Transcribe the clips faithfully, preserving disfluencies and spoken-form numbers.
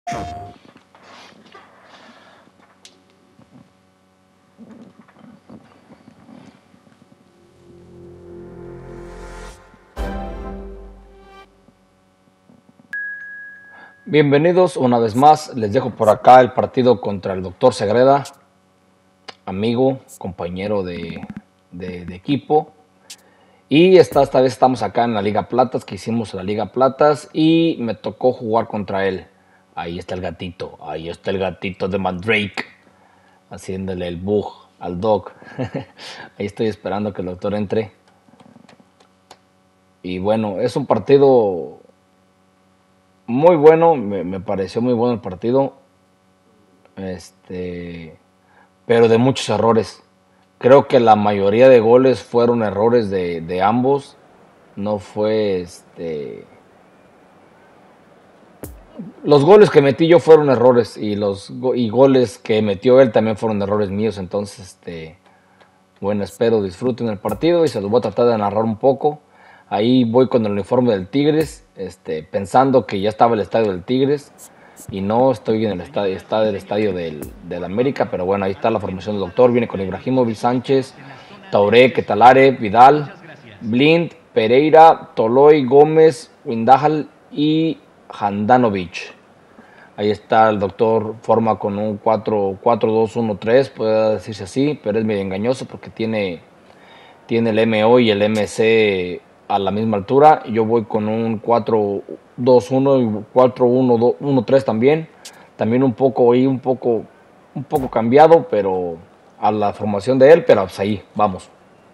Bienvenidos una vez más, les dejo por acá el partido contra el doctor Segreda, amigo, compañero de, de, de equipo. Y esta, esta vez estamos acá en la Liga Platas, que hicimos la Liga Platas y me tocó jugar contra él. Ahí está el gatito, ahí está el gatito de Mandrake, haciéndole el bug al dog. Ahí estoy esperando que el doctor entre. Y bueno, es un partido muy bueno, me, me pareció muy bueno el partido, este, pero de muchos errores. Creo que la mayoría de goles fueron errores de, de ambos. No fue este. Los goles que metí yo fueron errores. Y los y goles que metió él también fueron errores míos. Entonces, este. Bueno, espero disfruten el partido. Y se los voy a tratar de narrar un poco. Ahí voy con el uniforme del Tigres. Este, pensando que ya estaba el estadio del Tigres. Y no, estoy en el estadio, está el estadio del, del América, pero bueno, ahí está la formación del doctor. Viene con Ibrahimovic, Sánchez, Touré, Ketalare, Vidal, Blind, Pereira, Toloi, Gómez, Windahal y Handanovic. Ahí está el doctor, forma con un cuatro dos uno tres, puede decirse así, pero es medio engañoso porque tiene, tiene el M O y el M C a la misma altura. Yo voy con un cuatro dos uno y cuatro uno tres también. También un poco ahí, un poco, un poco cambiado, pero a la formación de él, pero pues ahí vamos.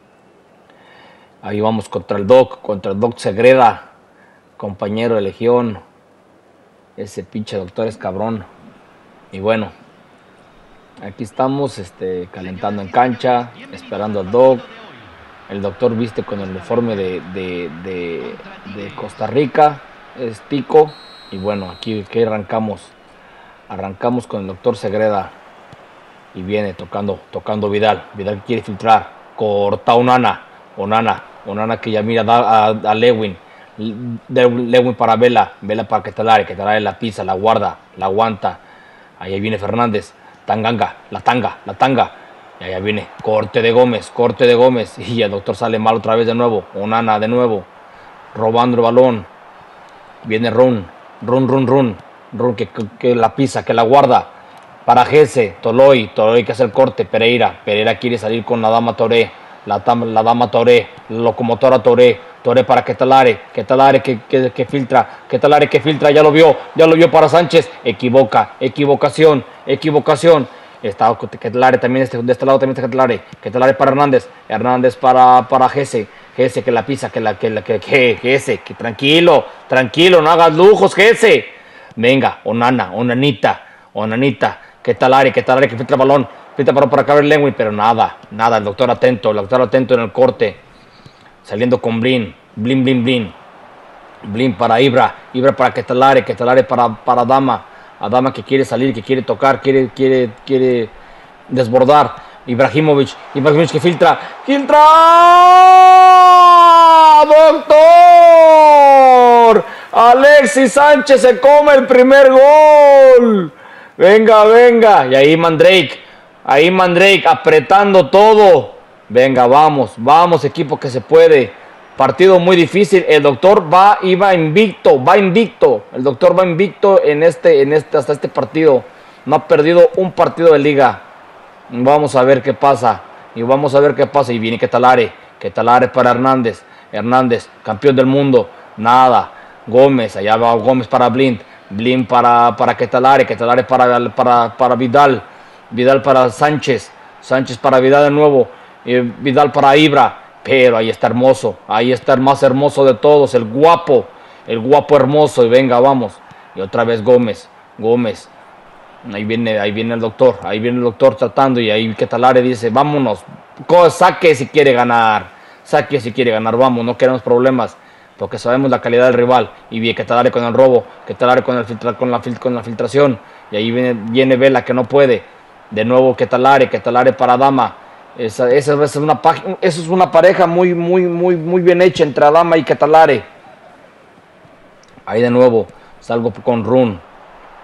Ahí vamos contra el Doc, contra el Doc Segreda, compañero de Legión. Ese pinche doctor es cabrón. Y bueno, aquí estamos este, calentando en cancha, esperando al Doc. El doctor viste con el uniforme de, de, de, de Costa Rica, es Tico. Y bueno, aquí, aquí arrancamos. Arrancamos con el doctor Segreda. Y viene tocando, tocando Vidal. Vidal quiere filtrar. Corta Onana. Onana. Onana que ya mira a, a, a Lewin. Lewin para Vela. Vela para Ketalare. Ketalare la pisa, la guarda, la aguanta. Ahí viene Fernández. Tanganga, la tanga, la tanga. Y allá viene, corte de Gómez, corte de Gómez. Y el doctor sale mal otra vez de nuevo. Onana de nuevo. Robando el balón. Viene Run. Run, run, run. Run que, que, que la pisa, que la guarda. Para Gese, Toloi. Toloi que hace el corte. Pereira. Pereira quiere salir con la dama Touré. La, la dama Touré. La locomotora Touré. Touré para Ketalare. Ketalare que, que, que filtra. Ketalare que filtra. Ya lo vio. Ya lo vio para Sánchez. Equivoca. Equivocación. Equivocación. Está Ketalare también, este, de este lado también está Ketalare. Ketalare para Hernández. Hernández para, para Gese. Gese que la pisa, que la que la que, que Gese, que tranquilo, tranquilo, no hagas lujos, Gese. Venga, Onana, Onanita, Onanita, Ketalare, Ketalare que filtra el balón. Filtra para, para caber Lewin, pero nada, nada, el doctor atento, el doctor atento en el corte. Saliendo con Blin, Blin, Blin, Blin. Blin para Ibra, Ibra para Ketalare, Ketalare para, para Dama. Adama que quiere salir, que quiere tocar, quiere, quiere, quiere desbordar. Ibrahimovic, Ibrahimovic que filtra, filtra, doctor. Alexis Sánchez se come el primer gol. Venga, venga. Y ahí Mandrake, ahí Mandrake apretando todo. Venga, vamos, vamos equipo que se puede. Partido muy difícil, el doctor va, iba invicto, va invicto, el doctor va invicto en este, en este, hasta este partido, no ha perdido un partido de liga. Vamos a ver qué pasa, y vamos a ver qué pasa, y viene Ketalare, Ketalare para Hernández, Hernández, campeón del mundo, nada, Gómez, allá va Gómez para Blind, Blind para, para Ketalare, Ketalare para, para, para Vidal, Vidal para Sánchez, Sánchez para Vidal de nuevo, y Vidal para Ibra. Pero ahí está hermoso, ahí está el más hermoso de todos, el guapo, el guapo hermoso, y venga, vamos. Y otra vez Gómez, Gómez, ahí viene, ahí viene el doctor, ahí viene el doctor tratando, y ahí Ketalare dice, vámonos, saque si quiere ganar, saque si quiere ganar, vamos, no queremos problemas, porque sabemos la calidad del rival, y viene Ketalare con el robo, Ketalare con, el filtra, con, la, con la filtración, y ahí viene, viene Vela que no puede, de nuevo Ketalare, Ketalare para Dama. Esa, esa, esa es una, eso es una pareja muy, muy, muy, muy bien hecha entre Adama y Ketalare. Ahí de nuevo salgo con Run.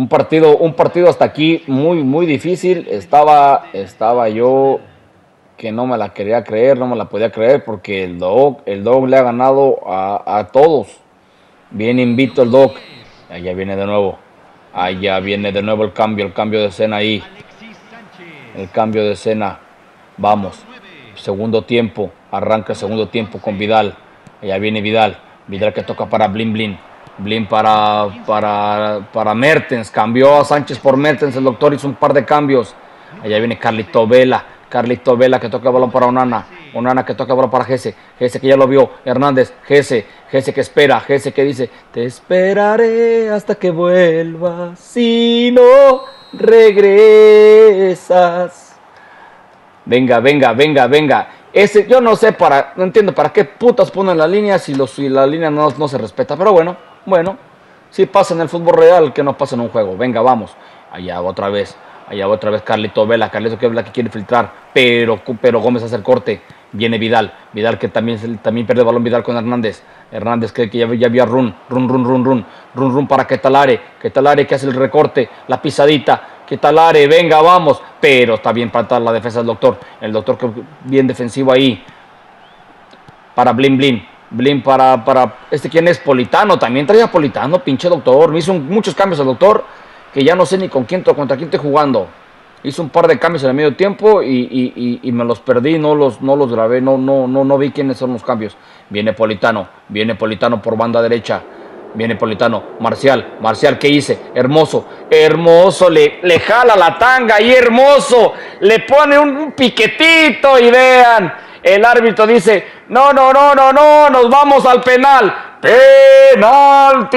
Un partido, un partido hasta aquí muy, muy difícil. Estaba, estaba yo que no me la quería creer, no me la podía creer porque el Dog, el Dog le ha ganado a, a todos. Viene invicto el Dog. Allá viene de nuevo. Allá viene de nuevo el cambio, el cambio de escena ahí. El cambio de escena. Vamos. Segundo tiempo. Arranca el segundo tiempo con Vidal. Allá viene Vidal. Vidal que toca para Blin Blin. Blin para, para, para Mertens. Cambió a Sánchez por Mertens. El doctor hizo un par de cambios. Allá viene Carlito Vela. Carlito Vela que toca el balón para Onana. Onana que toca el balón para Gese. Gese que ya lo vio. Hernández. Gese. Gese que espera. Gese que dice: te esperaré hasta que vuelvas. Si no regresas. Venga, venga, venga, venga. Ese, yo no sé para, no entiendo para qué putas ponen la línea si, los, si la línea no, no se respeta. Pero bueno, bueno. Si pasa en el fútbol real, que no pasa en un juego. Venga, vamos. Allá otra vez. Allá otra vez Carlito Vela. Carlito Vela que quiere filtrar. Pero, pero Gómez hace el corte. Viene Vidal. Vidal que también, también pierde el balón. Vidal con Hernández. Hernández que, que ya, ya había run. Run, run, run, run. Run, run para Ketalare. Ketalare que hace el recorte. La pisadita. Ketalare, venga, vamos. Pero está bien para la defensa del doctor. El doctor que bien defensivo ahí. Para Blin Blin. Blin para, para... ¿Este quién es? Politano. También traía Politano, pinche doctor. Me hizo un, muchos cambios el doctor. Que ya no sé ni con quién, contra quién estoy jugando. Hizo un par de cambios en el medio tiempo y, y, y, y me los perdí, no los, no los grabé, no, no, no, no vi quiénes son los cambios. Viene Politano, viene Politano por banda derecha. Viene Politano, Marcial, Marcial, ¿qué hice? Hermoso, hermoso, le, le jala la tanga y Hermoso, le pone un, un piquetito y vean, el árbitro dice: no, no, no, no, no, nos vamos al penal. ¡Penalti!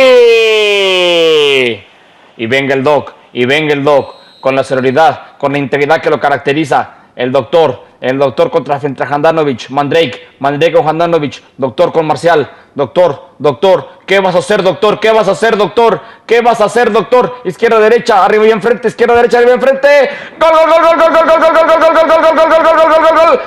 Y venga el Doc, y venga el Doc, con la seguridad, con la integridad que lo caracteriza. El doctor, el doctor contra frente a Handanovic, Mandrake, Mandrake con Handanovic, doctor con Marcial, doctor, doctor, ¿qué vas a hacer, doctor? ¿Qué vas a hacer, doctor? ¿Qué vas a hacer, doctor? Izquierda, derecha, arriba y enfrente, izquierda, derecha, arriba y enfrente. ¡Gol, gol, gol, gol, gol, gol, gol, gol, gol, gol, gol, gol, gol, gol, gol, gol, gol, gol, gol, gol!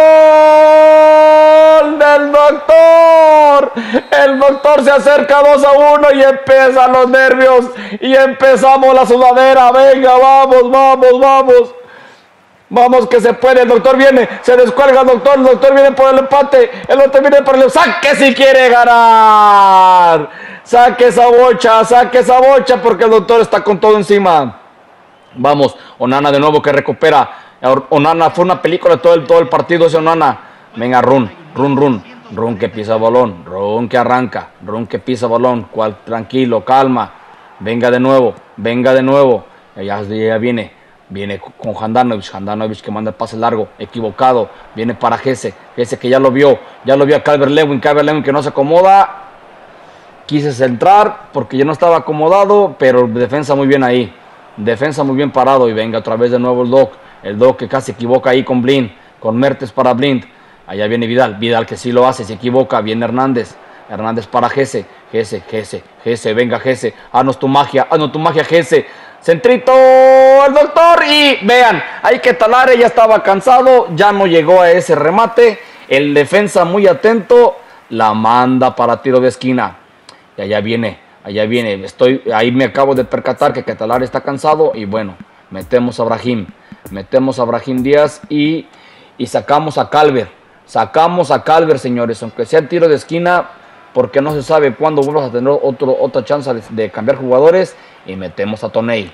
¡Gol del doctor! El doctor se acerca dos a uno y empiezan los nervios y empezamos la sudadera. Venga, vamos, vamos, vamos. Vamos que se puede, el doctor viene, se descuelga el doctor, el doctor viene por el empate, el doctor viene por el saque si quiere ganar. Saque esa bocha, saque esa bocha porque el doctor está con todo encima. Vamos, Onana de nuevo que recupera. Onana fue una película todo el, todo el partido ese Onana. Venga, run, run, run, run que pisa balón, run que arranca, run que pisa balón, cual, tranquilo, calma. Venga de nuevo, venga de nuevo, ya, ya viene. Viene con Handanovic, Handanovic que manda el pase largo, equivocado, viene para Gese, Gese que ya lo vio, ya lo vio a Calvert-Lewin, Calvert-Lewin que no se acomoda, quise centrar porque ya no estaba acomodado, pero defensa muy bien ahí, defensa muy bien parado y venga otra vez de nuevo el Doc, el Doc que casi equivoca ahí con Blind, con Mertens para Blind, allá viene Vidal, Vidal que sí lo hace, se equivoca, viene Hernández, Hernández para Gese, Gese, Gese, Gese, venga Gese, haznos tu magia, haznos tu magia Gese. Centrito, el doctor y vean, ahí que Ketalare ya estaba cansado, ya no llegó a ese remate, el defensa muy atento, la manda para tiro de esquina, y allá viene, allá viene, estoy, ahí me acabo de percatar que Ketalare está cansado y bueno, metemos a Brahim, metemos a Brahim Díaz y, y sacamos a Calvert, sacamos a Calvert señores, aunque sea tiro de esquina, porque no se sabe cuándo vamos a tener otro, otra chance de, de cambiar jugadores. Y metemos a Toney.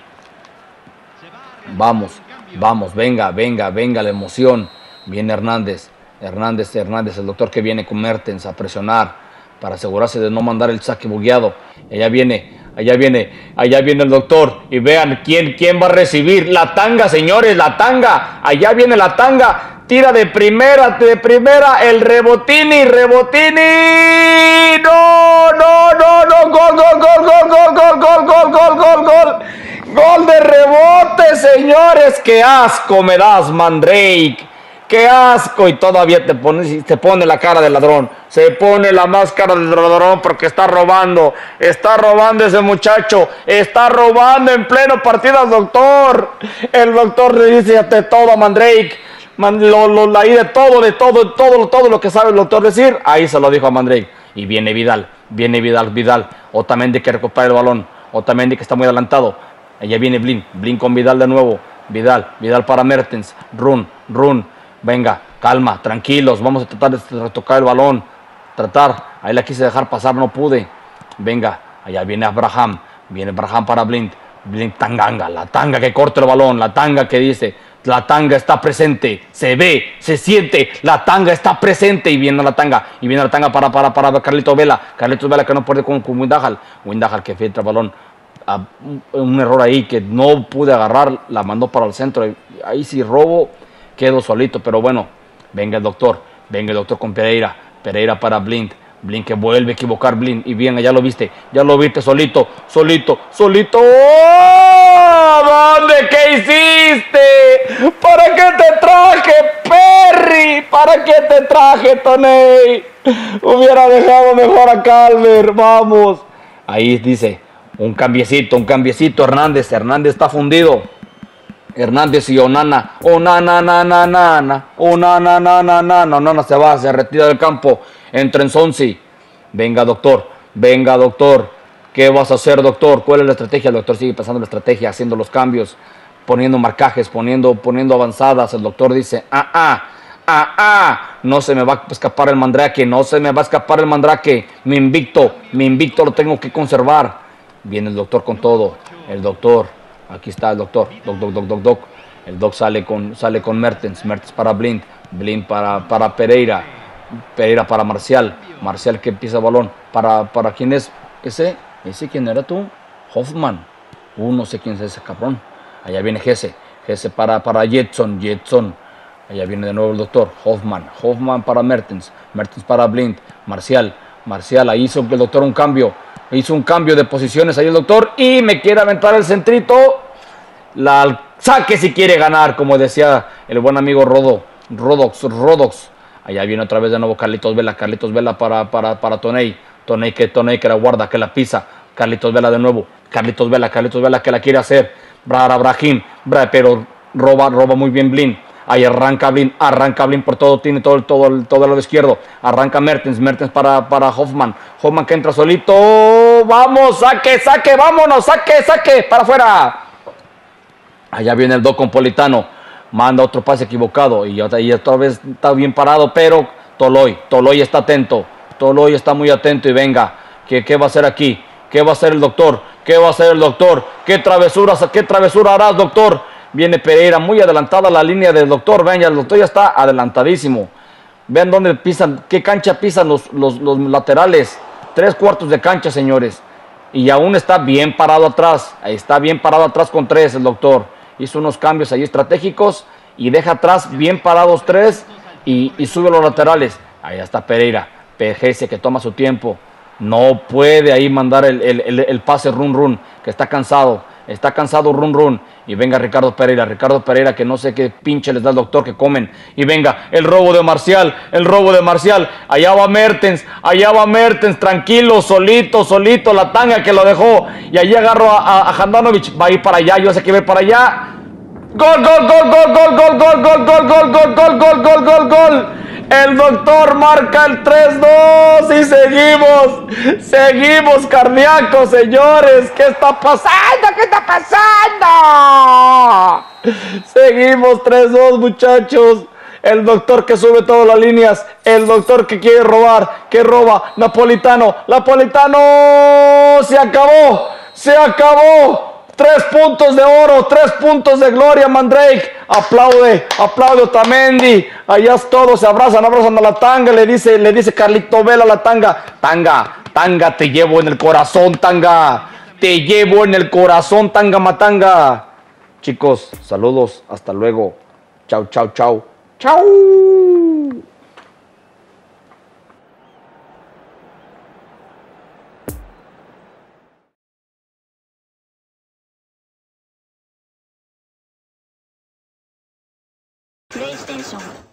Vamos, vamos, venga, venga, venga la emoción. Viene Hernández, Hernández, Hernández, el doctor que viene con Mertens a presionar para asegurarse de no mandar el saque bugueado. Allá viene, allá viene, allá viene el doctor. Y vean quién, quién va a recibir. La tanga, señores, la tanga. Allá viene la tanga. Tira de primera, de primera, el Rebotini, Rebotini. No, no, no, no, gol, gol, gol, gol, gol, gol, gol, gol, gol, gol, gol. Gol de rebote, señores. Qué asco me das, Mandrake. Qué asco. Y todavía te pone, te pone la cara del ladrón. Se pone la máscara del ladrón porque está robando. Está robando ese muchacho. Está robando en pleno partido al doctor. El doctor le dice de todo a Mandrake. Man, lo, lo, ahí de todo, de todo, todo, todo lo que sabe el doctor decir, ahí se lo dijo a Mandrake. Y viene Vidal, viene Vidal, Vidal, Otamendi que recupera el balón, Otamendi que está muy adelantado. Allá viene Blin. Blin con Vidal de nuevo. Vidal. Vidal para Mertens. Run. Run. Venga. Calma. Tranquilos. Vamos a tratar de retocar el balón. Tratar. Ahí la quise dejar pasar. No pude. Venga. Allá viene Abraham. Viene Abraham para Blind. Blind Tanganga. La tanga que corta el balón. La tanga que dice. La tanga está presente. Se ve. Se siente. La tanga está presente. Y viene la tanga. Y viene la tanga para, para, para Carlitos Vela. Carlitos Vela que no puede con, con Windahal. Windahal que filtra el balón. A, un, un error ahí que no pude agarrar. La mandó para el centro. Ahí sí robo. Quedo solito. Pero bueno. Venga el doctor. Venga el doctor con Pereira. Pereira para Blind. Blind que vuelve a equivocar Blind. Y bien, ya lo viste. Ya lo viste solito. Solito. Solito. ¡Oh! ¿Dónde? ¿Qué hiciste? ¿Para qué te traje, Perry? ¿Para qué te traje, Toney? Hubiera dejado mejor a Calver. Vamos. Ahí dice. Un cambiecito. Un cambiecito. Hernández. Hernández está fundido. Hernández y Onana. Onana, na, na, na, na. Onana, na, na, na, na. Onana se va, se retira del campo. Entra en Sonsi. Venga, doctor. Venga, doctor. ¿Qué vas a hacer, doctor? ¿Cuál es la estrategia? El doctor sigue pensando en la estrategia, haciendo los cambios, poniendo marcajes, poniendo, poniendo avanzadas. El doctor dice, ah, ah, ah, ah. No se me va a escapar el Mandrake. No se me va a escapar el Mandrake. Mi invicto. Mi invicto lo tengo que conservar. Viene el doctor con todo. El doctor. Aquí está el doctor, doc, doc, doc, doc, doc. El doc sale con, sale con Mertens, Mertens para Blind, Blind para, para Pereira, Pereira para Marcial, Marcial que empieza el balón, para, para quién es ese, ese quién era tú, Hoffman, uh, no sé quién es ese cabrón, allá viene Gese, Gese para, para Jetson, Jetson, allá viene de nuevo el doctor, Hoffman, Hoffman para Mertens, Mertens para Blind, Marcial, Marcial, ahí hizo el doctor un cambio, hizo un cambio de posiciones ahí el doctor y me quiere aventar el centrito. La saque si quiere ganar, como decía el buen amigo Rodo, Rodox, Rodox. Allá viene otra vez de nuevo Carlitos Vela, Carlitos Vela para, para, para Toney. Toney que, Toney que la guarda, que la pisa. Carlitos Vela de nuevo. Carlitos Vela, Carlitos Vela que la quiere hacer. Brara Brahim, Bra, pero roba, roba muy bien Blin. Ahí arranca Blin, arranca Blin por todo, tiene todo, todo, todo el lado izquierdo. Arranca Mertens, Mertens para, para Hoffman. Hoffman que entra solito. Vamos, saque, saque, vámonos, saque, saque, para afuera. Allá viene el Doc Politano. Manda otro pase equivocado. Y otra vez está bien parado, pero Toloy, Toloy está atento. Toloy está muy atento y venga. ¿Qué, qué va a hacer aquí? ¿Qué va a hacer el doctor? ¿Qué va a hacer el doctor? ¿Qué travesuras, qué travesura harás, doctor? Viene Pereira, muy adelantada la línea del doctor. Ven, ya el doctor ya está adelantadísimo. Vean dónde pisan, qué cancha pisan los, los, los laterales. Tres cuartos de cancha, señores. Y aún está bien parado atrás. Está bien parado atrás con tres el doctor. Hizo unos cambios ahí estratégicos y deja atrás bien parados tres y, y sube los laterales. Ahí está Pereira. P G S que toma su tiempo. No puede ahí mandar el, el, el, el pase run run, que está cansado. Está cansado run run. Y venga Ricardo Pereira. Ricardo Pereira que no sé qué pinche les da el doctor que comen. Y venga el robo de Marcial. El robo de Marcial. Allá va Mertens. Allá va Mertens. Tranquilo, solito, solito. La tanga que lo dejó. Y allí agarro a, a, a Handanovic. Va a ir para allá. Yo sé que va a ir para allá. Gol, gol, gol, gol, gol, gol, gol, gol, gol, gol, gol, gol, gol, gol, gol, gol. El doctor marca el tres dos y seguimos, seguimos cardíacos, señores. ¿Qué está pasando? ¿Qué está pasando? Seguimos tres dos, muchachos. El doctor que sube todas las líneas. El doctor que quiere robar. Que roba. Napolitano. Napolitano. Se acabó. Se acabó. Tres puntos de oro, tres puntos de gloria, Mandrake. Aplaude, aplaude Otamendi. Allá todos se abrazan, abrazan a la tanga. Le dice, le dice Carlito Vela a la tanga. Tanga, tanga, te llevo en el corazón, tanga. Te llevo en el corazón, tanga matanga. Chicos, saludos, hasta luego. Chau, chau, chau. Chau. PlayStation